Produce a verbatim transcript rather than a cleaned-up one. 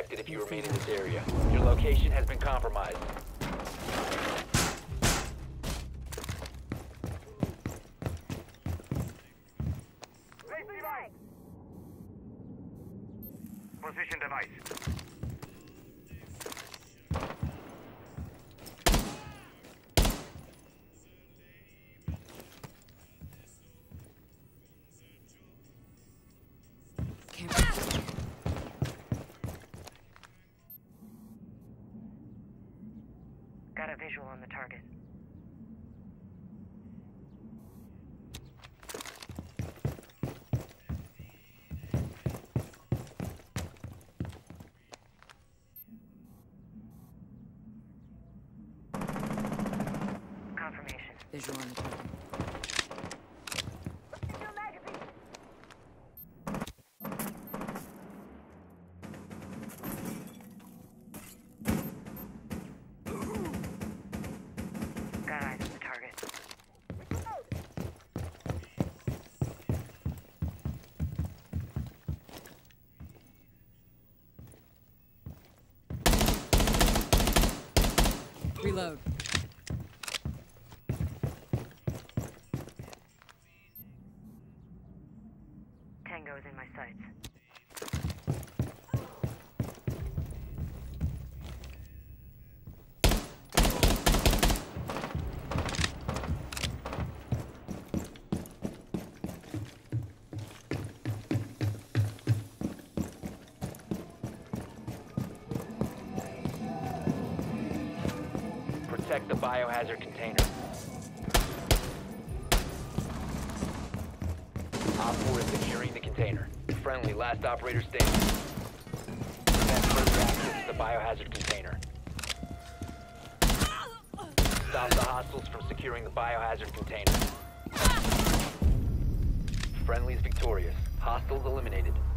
detected if you remain in this area. Your location has been compromised. Position device. Got a visual on the target. Confirmation. Visual on the target. Got eyes on the target. Reload. Tango is in my sights. Protect the biohazard container. Op four is securing the container. Friendly, last operator standing. Prevent further access to the biohazard container. Stop the hostiles from securing the biohazard container. Friendly is victorious. Hostiles eliminated.